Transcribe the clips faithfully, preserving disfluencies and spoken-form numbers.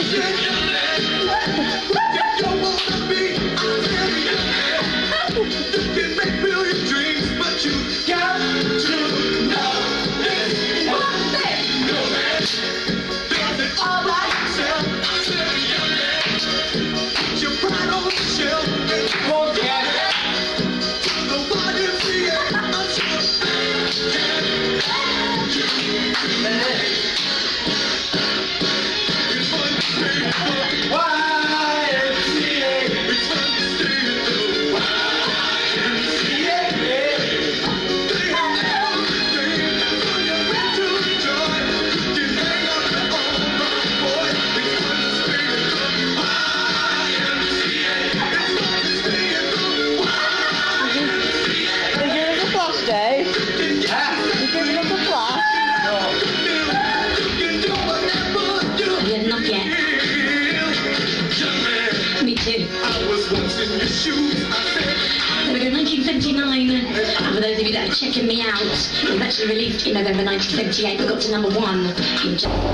nineteen seventy-nine, and for those of you that are checking me out, it was actually released in November nineteen seventy-eight, but got to number one in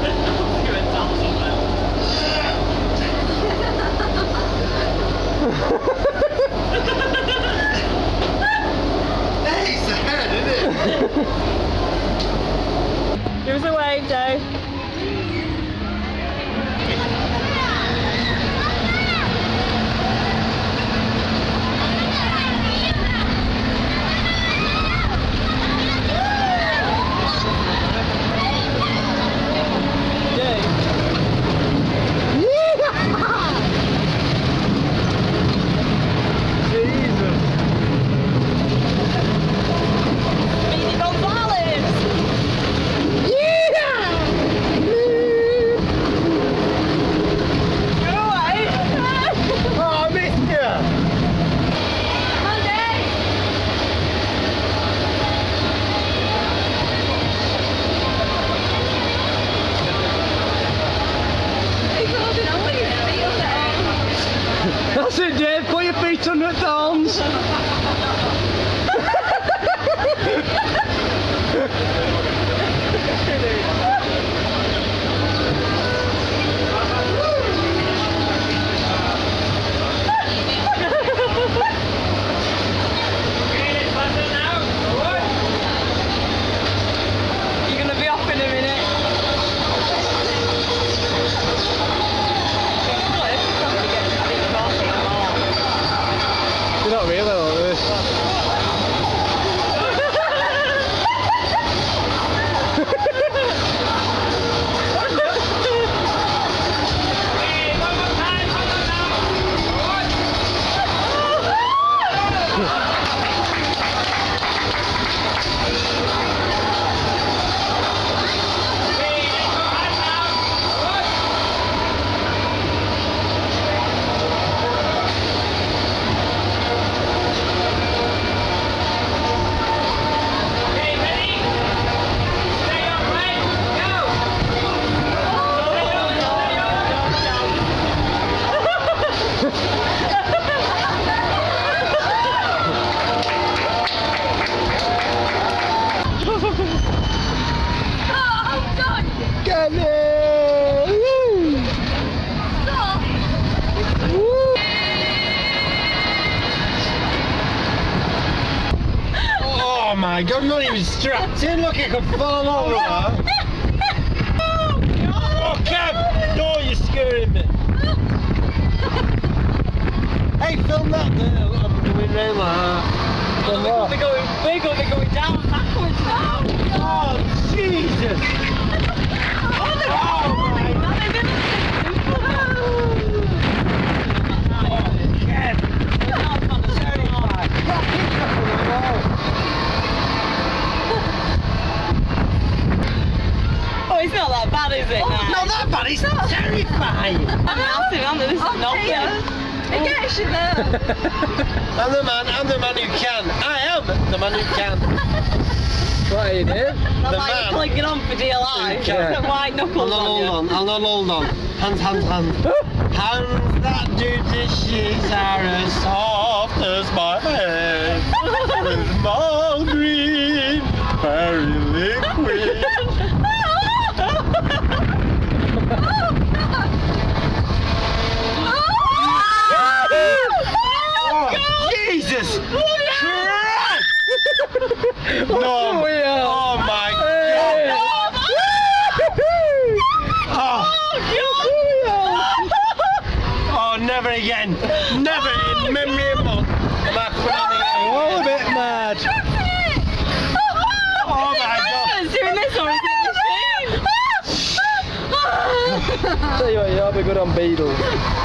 Hey, it's a head, isn't it? Give us a wave, Joe. That's it, Dave. Put your feet under the arms. You're going to be off in a minute. You're not really like this. Oh my god, I'm not even strapped in. Look, I could fall over that. Oh, Kev! No, you're scaring me. Hey, film that there. I'm doing rail like that. We're going to be going, we're going to be going down backwards now. Oh, Jesus! Oh, no. Oh, my God. Oh, Kev! I'm terrified. Oh, it's not that bad, is it? Oh, now? not that bad, it's not terrifying! I'm nothing, I'm this is nothing. It gets you there. I'm the man, I'm the man who can. I am the man who can. What are you doing? Not The like man you're clicking on for D L I. Yeah. White knuckles I'll not on you. hold on, I'll not hold on. Hands, hands, hands. Hands that do dishes are as soft as my head. With small green, very liquid. again. Never in memory of month. All a bit mad. Oh my god. Doing this or is it machine? Tell you what, you'll be good on Beatles.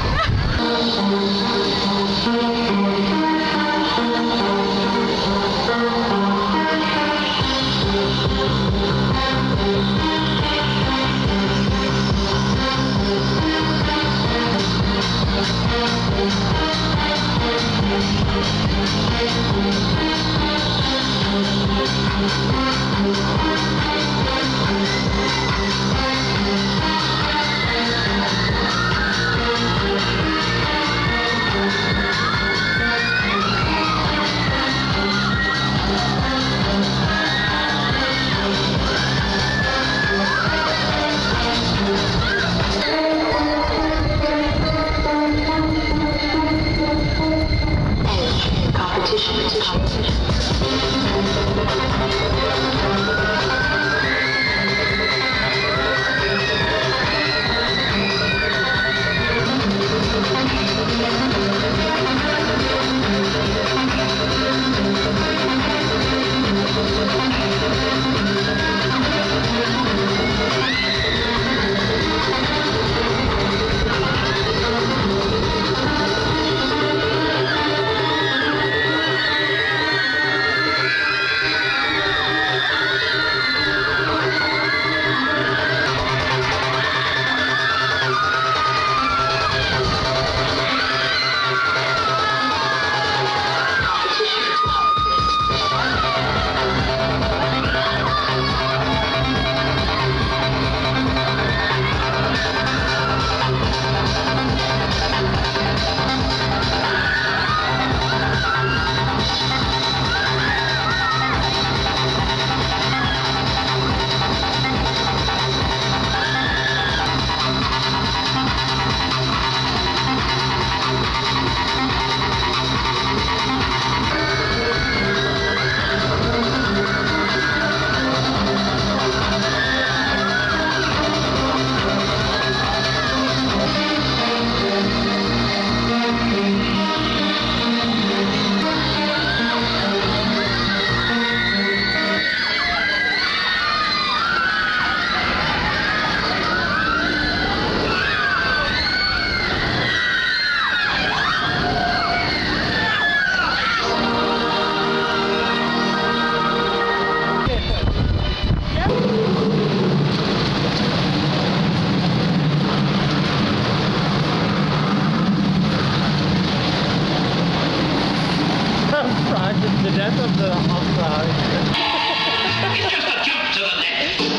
The death of the outside. It's just a jump to the left. Put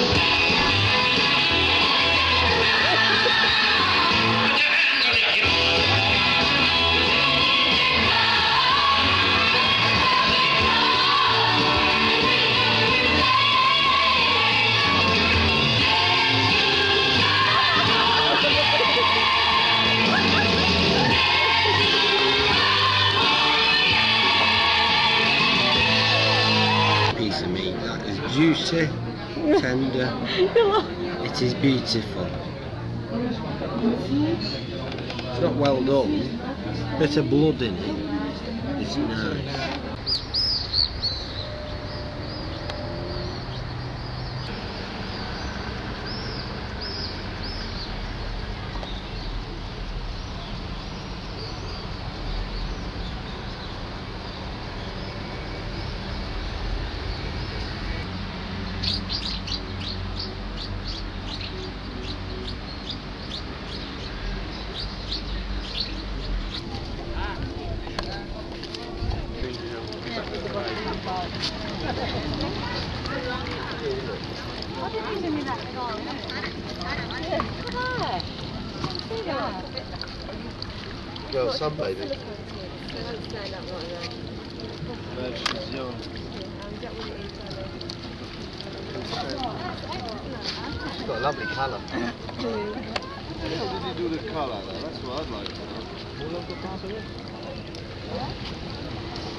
your hands on your hips. Piece of meat that is juicy, tender. It is beautiful. It's not well done. Bit of blood in it. It's nice. Go sunbathing. No, she's young. She's got a lovely colour. How did you do the colour though? That's what I'd like to know. All of the part of it?